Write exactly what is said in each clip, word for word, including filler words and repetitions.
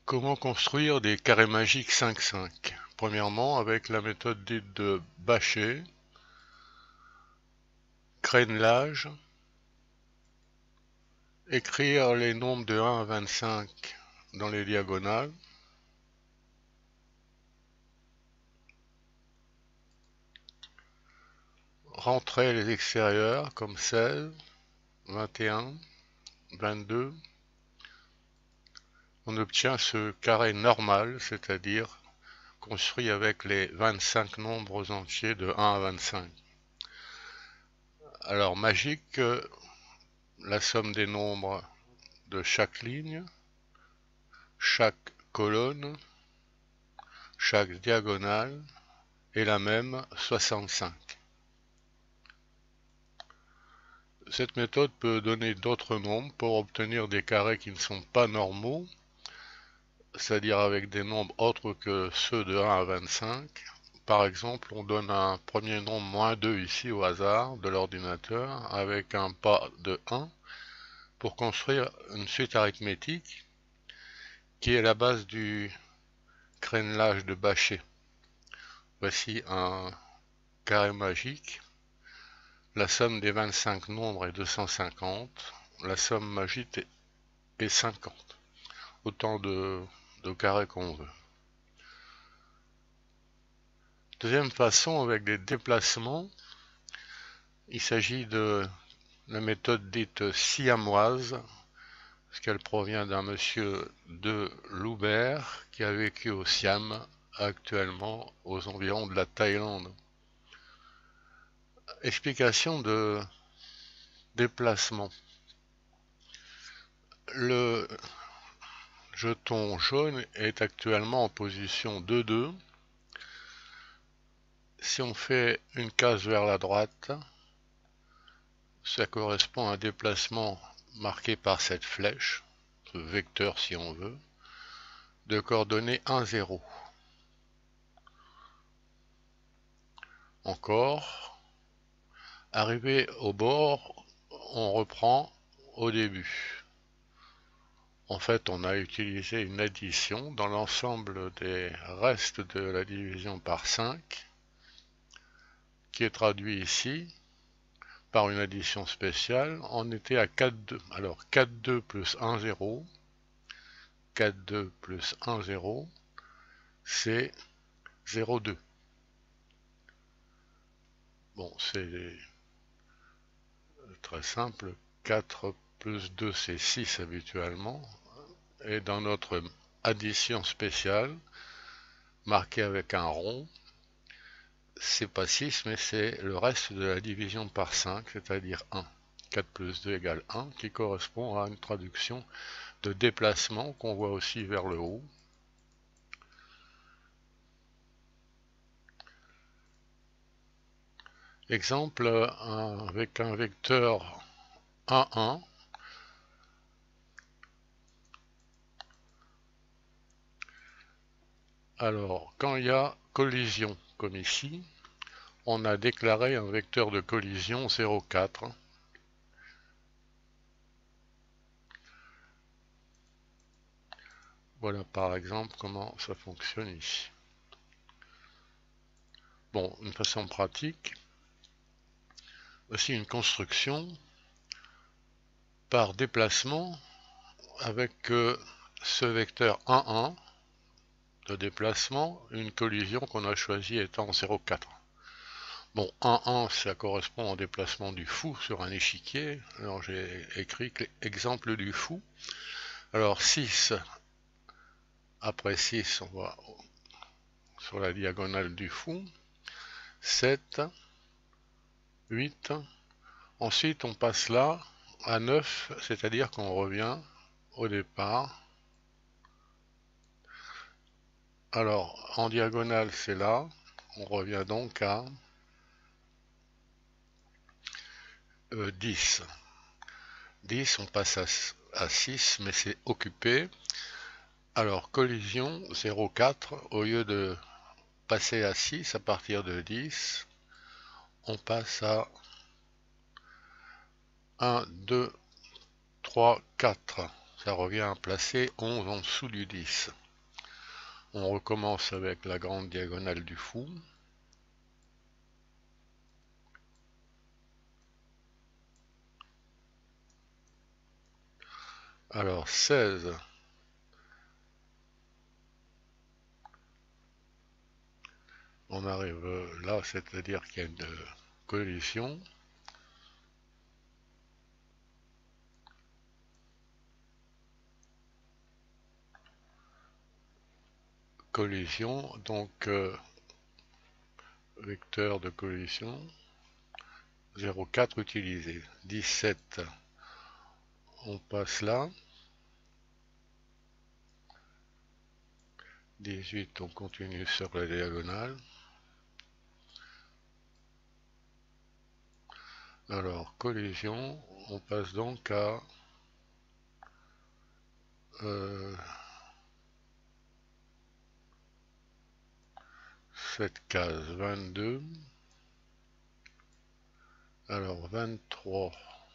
Comment construire des carrés magiques cinq cinq? Premièrement, avec la méthode dite de bâcher, crénelage, écrire les nombres de un à vingt-cinq dans les diagonales, rentrer les extérieurs comme seize, vingt et un, vingt-deux. On obtient ce carré normal, c'est-à-dire construit avec les vingt-cinq nombres entiers de un à vingt-cinq. Alors magique, la somme des nombres de chaque ligne, chaque colonne, chaque diagonale est la même, soixante-cinq. Cette méthode peut donner d'autres nombres pour obtenir des carrés qui ne sont pas normaux, c'est-à-dire avec des nombres autres que ceux de un à vingt-cinq. Par exemple, on donne un premier nombre moins deux ici au hasard de l'ordinateur avec un pas de un pour construire une suite arithmétique qui est la base du crénelage de Bachet. Voici un carré magique. La somme des vingt-cinq nombres est deux cent cinquante. La somme magique est cinquante. Autant de, de carrés qu'on veut. Deuxième façon, avec des déplacements, il s'agit de la méthode dite siamoise, parce qu'elle provient d'un monsieur de Loubert qui a vécu au Siam, actuellement aux environs de la Thaïlande. Explication de déplacement. Le jeton jaune est actuellement en position deux deux. Si on fait une case vers la droite, ça correspond à un déplacement marqué par cette flèche, ce vecteur si on veut, de coordonnées un zéro. Encore, arrivé au bord, on reprend au début. En fait, on a utilisé une addition dans l'ensemble des restes de la division par cinq, qui est traduit ici par une addition spéciale. On était à quatre deux. Alors quatre deux plus un zéro, quatre deux plus un zéro, c'est zéro deux. Bon, c'est très simple. quatre plus deux, c'est six habituellement. Et dans notre addition spéciale, marquée avec un rond, c'est pas six, mais c'est le reste de la division par cinq, c'est-à-dire un. quatre plus deux égale un, qui correspond à une traduction de déplacement qu'on voit aussi vers le haut. Exemple un, avec un vecteur un un. Alors, quand il y a collision, comme ici, on a déclaré un vecteur de collision zéro quatre. Voilà par exemple comment ça fonctionne ici. Bon, une façon pratique, aussi une construction par déplacement avec euh, ce vecteur un un de déplacement, une collision qu'on a choisie étant zéro quatre. Bon, un un, ça correspond au déplacement du fou sur un échiquier. Alors j'ai écrit exemple du fou. Alors six, après six, on va sur la diagonale du fou. sept, huit. Ensuite, on passe là à neuf, c'est-à-dire qu'on revient au départ. Alors, en diagonale, c'est là. On revient donc à euh, dix. dix, on passe à, à six, mais c'est occupé. Alors, collision zéro quatre, au lieu de passer à six à partir de dix, on passe à un, deux, trois, quatre. ça revient à placer onze en dessous du dix. On recommence avec la grande diagonale du fou. Alors seize, on arrive là, c'est-à-dire qu'il y a une collision. Collision, donc euh, vecteur de collision, zéro virgule quatre utilisé. dix-sept, on passe là. dix-huit, on continue sur la diagonale. Alors, collision, on passe donc à euh, cette case, vingt-deux. Alors, vingt-trois,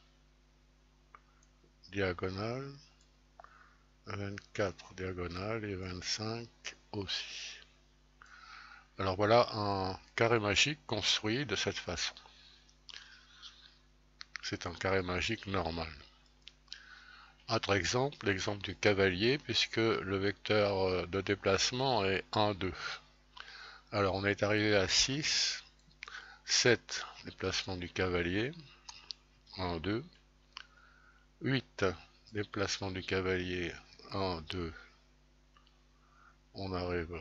diagonale, vingt-quatre, diagonale et vingt-cinq aussi. Alors voilà un carré magique construit de cette façon. C'est un carré magique normal. Autre exemple, l'exemple du cavalier, puisque le vecteur de déplacement est un, deux. Alors on est arrivé à six, sept, déplacement du cavalier, un, deux. huit, déplacement du cavalier, un, deux. On arrive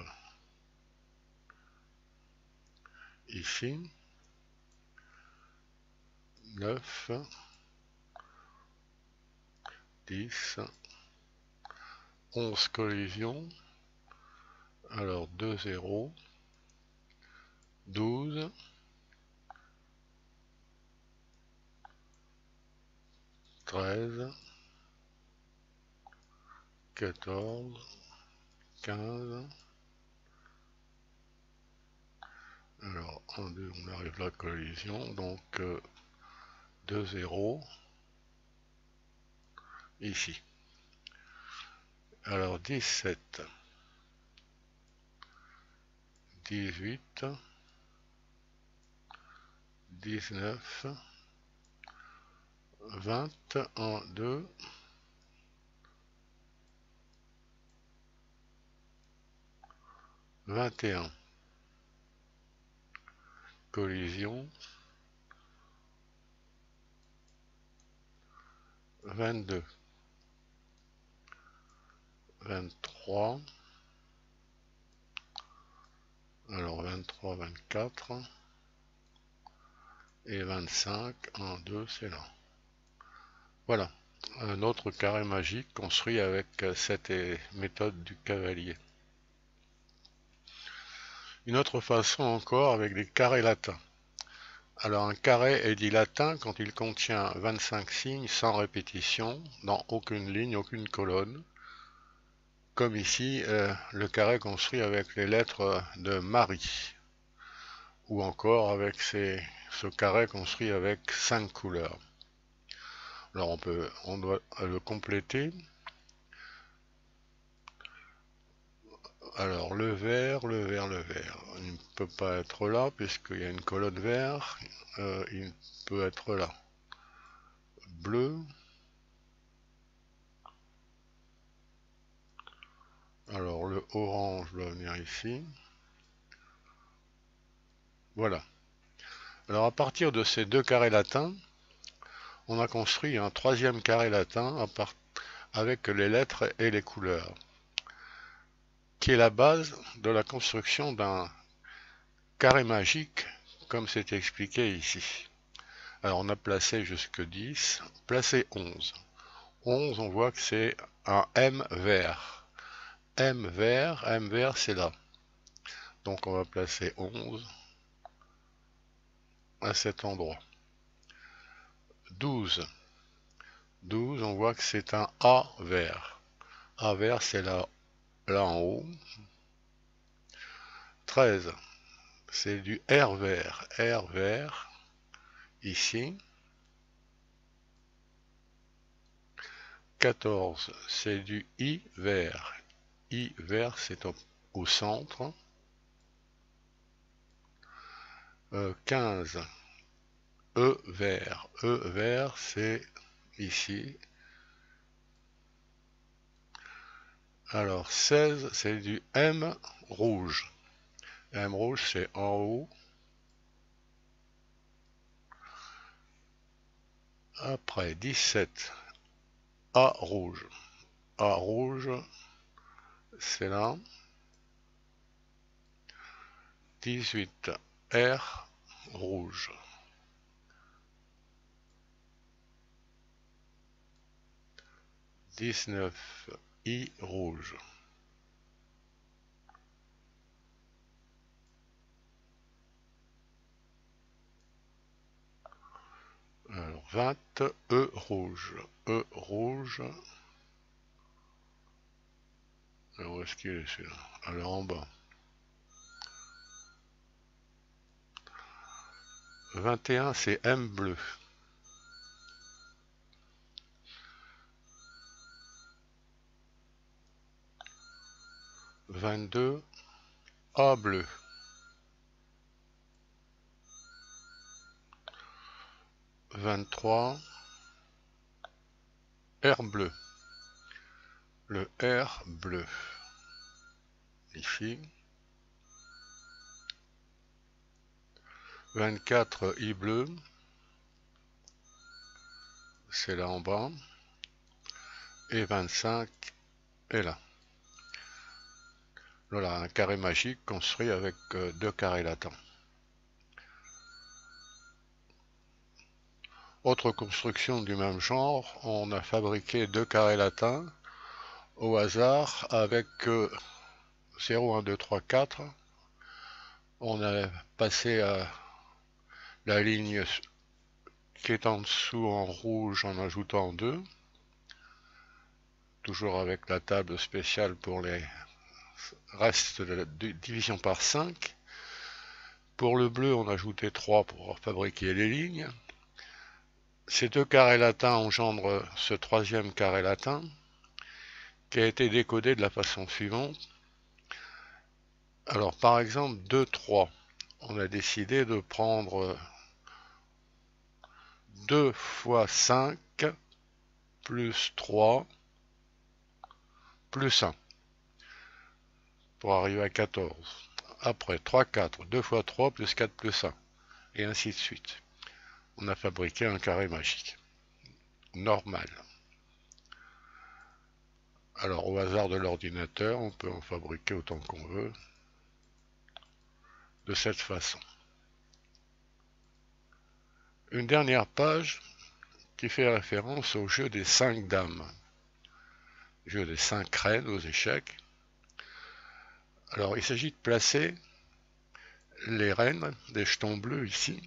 ici. neuf, dix, onze collisions. Alors deux, zéro. douze, treize, quatorze, quinze. Alors un, deux, on arrive à la collision, donc euh, deux, zéro. Ici. Alors dix-sept, dix-huit, dix-neuf, vingt, un, deux, vingt et un. Collision. vingt-deux, vingt-trois. Alors vingt-trois, vingt-quatre. Et vingt-cinq, un, deux, c'est là. Voilà, un autre carré magique construit avec cette méthode du cavalier. Une autre façon encore avec des carrés latins. Alors un carré est dit latin quand il contient vingt-cinq signes sans répétition, dans aucune ligne, aucune colonne. Comme ici, euh, le carré construit avec les lettres de Marie. Ou encore avec ces, ce carré construit avec cinq couleurs. Alors on peut, on doit le compléter. Alors le vert, le vert, le vert, il ne peut pas être là puisqu'il y a une colonne vert, euh, il peut être là. Bleu. Alors le orange doit venir ici. Voilà. Alors à partir de ces deux carrés latins, on a construit un troisième carré latin à part... avec les lettres et les couleurs, qui est la base de la construction d'un carré magique, comme c'est expliqué ici. Alors on a placé jusque dix, placé onze. onze, on voit que c'est un M vert. M vert, M vert c'est là. Donc on va placer onze à cet endroit. douze. douze, on voit que c'est un A vert. A vert c'est là, là en haut. treize. C'est du R vert. R vert ici. quatorze, c'est du I vert. I vert, c'est au, au centre. Euh, quinze, E vert. E vert, c'est ici. Alors, seize, c'est du M rouge. M rouge, c'est en haut. Après, dix-sept, A rouge. A rouge, c'est là. dix-huit, R rouge. dix-neuf, I rouge. Alors, vingt, E rouge. E rouge. Alors, où est-ce qu'il est celui-là? Alors, en bas. vingt et un, c'est M bleu. vingt-deux, A bleu. vingt-trois, R bleu. Le R bleu. Ici. vingt-quatre, I bleu. C'est là en bas. Et vingt-cinq est là. Voilà un carré magique construit avec euh, deux carrés latins. Autre construction du même genre, on a fabriqué deux carrés latins au hasard avec euh, zéro, un, deux, trois, quatre. On a passé à la ligne qui est en dessous en rouge en ajoutant deux. Toujours avec la table spéciale pour les restes de la division par cinq. Pour le bleu, on a ajouté trois pour fabriquer les lignes. Ces deux carrés latins engendrent ce troisième carré latin qui a été décodé de la façon suivante. Alors par exemple deux, trois, on a décidé de prendre deux fois cinq plus trois plus un pour arriver à quatorze. Après trois, quatre, deux fois trois plus quatre plus un et ainsi de suite. On a fabriqué un carré magique normal. Alors au hasard de l'ordinateur, on peut en fabriquer autant qu'on veut de cette façon. Une dernière page qui fait référence au jeu des cinq dames, jeu des cinq reines aux échecs. Alors il s'agit de placer les reines des jetons bleus ici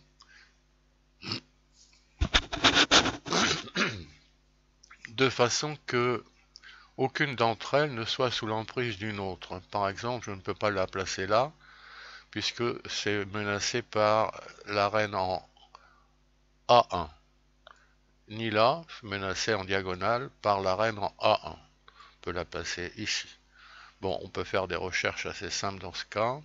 de façon que aucune d'entre elles ne soit sous l'emprise d'une autre. Par exemple, je ne peux pas la placer là puisque c'est menacé par la reine en A un. Ni là, menacé en diagonale par la reine en A un. On peut la placer ici. Bon, on peut faire des recherches assez simples dans ce cas.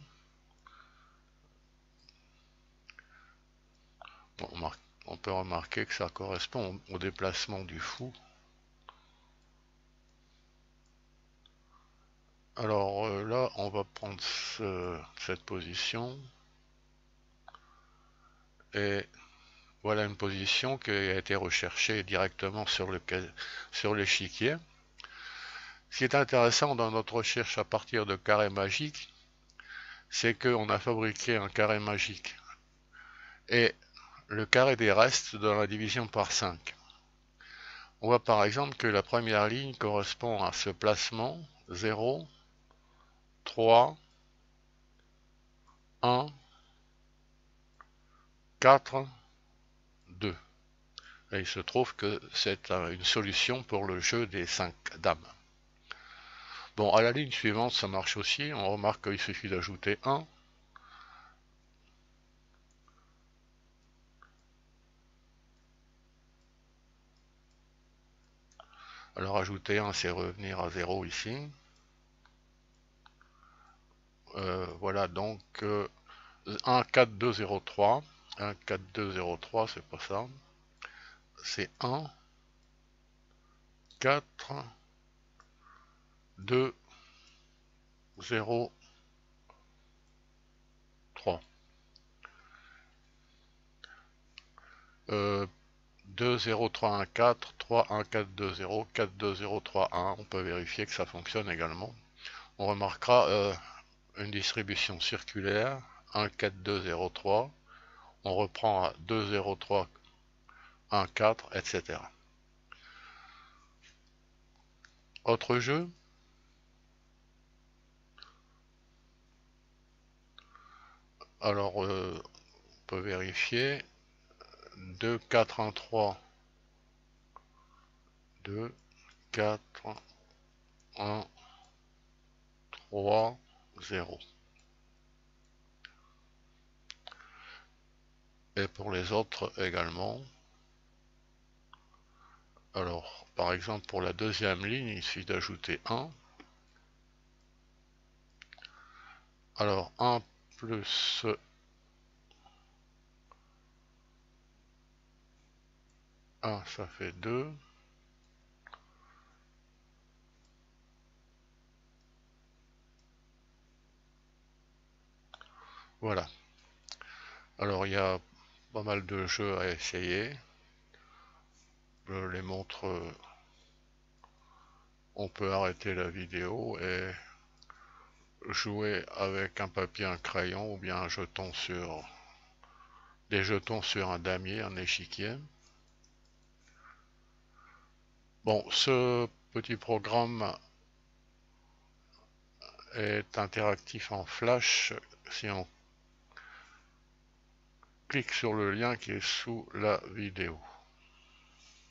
Bon, on peut remarquer que ça correspond au déplacement du fou. Alors euh, là, on va prendre ce, cette position. Et voilà une position qui a été recherchée directement sur le sur l'échiquier. Ce qui est intéressant dans notre recherche à partir de carrés magiques, c'est qu'on a fabriqué un carré magique et le carré des restes dans la division par cinq. On voit par exemple que la première ligne correspond à ce placement zéro, trois, un, quatre, deux. Et il se trouve que c'est une solution pour le jeu des cinq dames. Bon, à la ligne suivante, ça marche aussi. On remarque qu'il suffit d'ajouter un. Alors rajouter un, c'est revenir à zéro ici. Euh, voilà, donc euh, un, quatre, deux, zéro, trois. un, quatre, deux, zéro, trois, c'est pas ça. C'est un, quatre, deux, zéro, trois. Euh, deux, zéro, trois, un, quatre, trois, un, quatre, deux, zéro, quatre, deux, zéro, trois, un. On peut vérifier que ça fonctionne également. On remarquera euh, une distribution circulaire, un, quatre, deux, zéro, trois. On reprend à deux, zéro, trois, un, quatre, et cetera. Autre jeu. Alors, euh, on peut vérifier. deux, quatre, un, trois. deux, quatre, un, trois, zéro. Et pour les autres également. Alors, par exemple, pour la deuxième ligne, il suffit d'ajouter un. Alors, un plus un, ça fait deux. Voilà. Alors, il y a pas mal de jeux à essayer. Je les montre. On peut arrêter la vidéo et jouer avec un papier, un crayon ou bien un jeton sur des jetons sur un damier, un échiquier. Bon, ce petit programme est interactif en flash si on clique sur le lien qui est sous la vidéo.